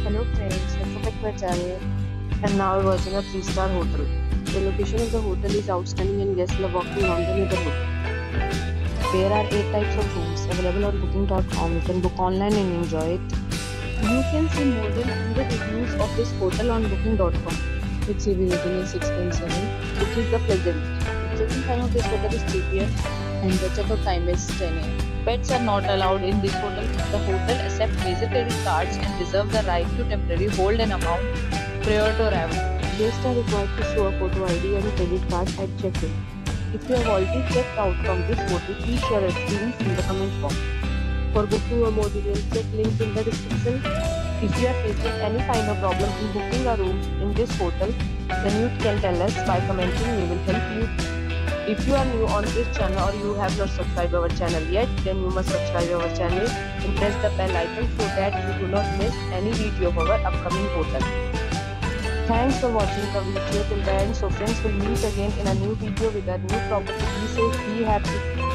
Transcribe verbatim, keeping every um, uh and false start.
Hello friends, welcome back to my channel. And now we're watching a three star hotel. The location of the hotel is outstanding and guests love walking around the neighborhood. There are eight types of rooms available on booking dot com. You can book online and enjoy it. You can see more than one hundred reviews of this hotel on booking dot com. Its review rating is six point seven, which is the pleasant. The check-in time of this hotel is three p m and the check-out time is ten a m Pets are not allowed in this hotel. The hotel accepts major credit cards and reserves the right to temporarily hold an amount prior to arrival. Guests are required to show a photo I D and credit card at check-in. If you have already checked out from this hotel, please share your experience in the comment box. For booking or more details, check link in the description. If you are facing any kind of problem in booking a room in this hotel, then you can tell us by commenting. We will help you. If you are new on this channel or you have not subscribed our channel yet, then you must subscribe our channel and press the bell icon so that you do not miss any video of our upcoming hotel. Thanks for watching the video till the end. So friends, will meet again in a new video with a new property. Be safe, be happy.